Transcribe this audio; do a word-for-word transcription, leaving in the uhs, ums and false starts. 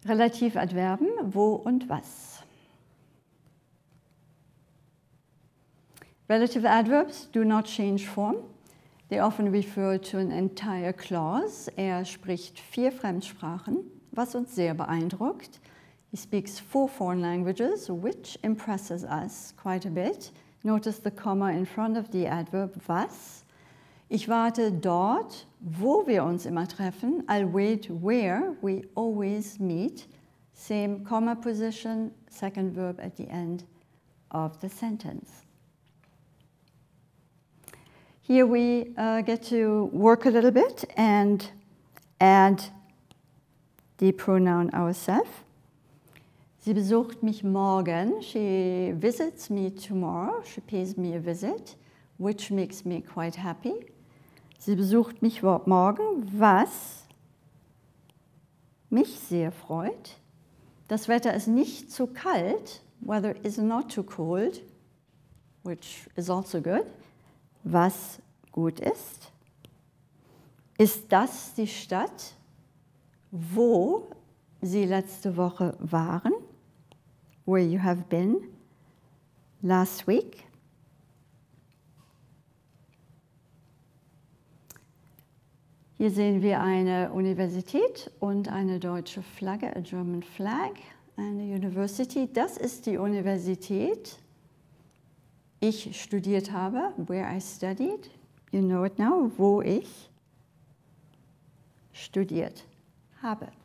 Relativadverben, wo und was. Relative adverbs do not change form. They often refer to an entire clause. Er spricht vier Fremdsprachen, was uns sehr beeindruckt. He speaks four foreign languages, which impresses us quite a bit. Notice the comma in front of the adverb was. Ich warte dort, wo wir uns immer treffen. I'll wait where we always meet. Same comma position, second verb at the end of the sentence. Here we uh, get to work a little bit and add the pronoun ourselves. Sie besucht mich morgen. She visits me tomorrow. She pays me a visit, which makes me quite happy. Sie besucht mich morgen, was mich sehr freut. Das Wetter ist nicht zu kalt. Weather is not too cold, which is also good. Was gut ist. Ist das die Stadt, wo Sie letzte Woche waren? Where you have been last week? Hier sehen wir eine Universität und eine deutsche Flagge, a German flag, eine University. Das ist die Universität, ich studiert habe, where I studied. You know it now, wo ich studiert habe.